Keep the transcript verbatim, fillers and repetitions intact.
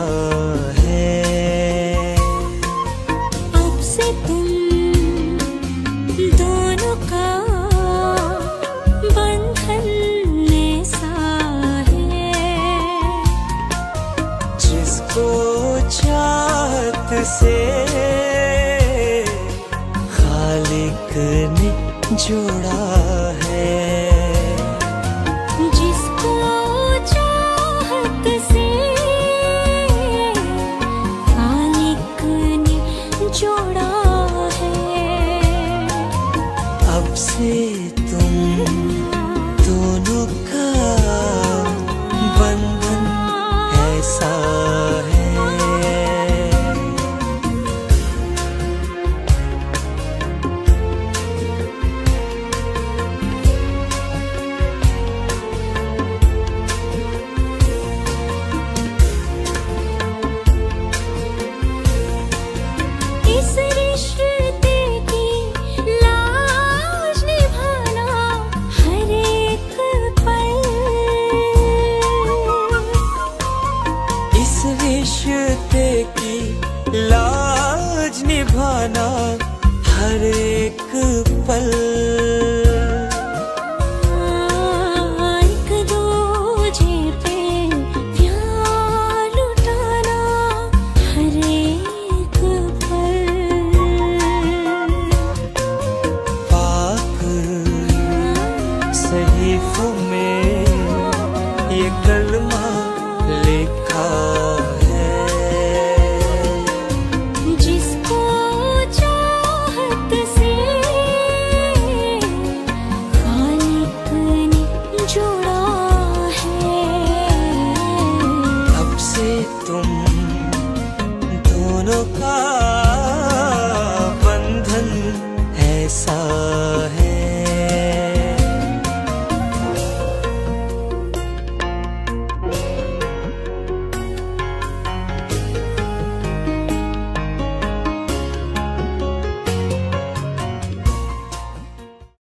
है। अब से तुम दोनों का बंधन ऐसा है, जिसको चाहत से खालिक ने जोड़ा है। जिसको चाहत से खालिक ने जोड़ा है। अब से तुम दोनों का बंधन ऐसा है। इस रिश्ते की लाज निभाना हर एक पल, इस रिश्ते की लाज निभाना हर एक पल। एक दूजे पे प्यार लुटाना हर एक पल। पाक सहीफों में ये कलमा लिखा है। जिसको चाहत से खालिक ने जोड़ा है। अब से तुम दोनों का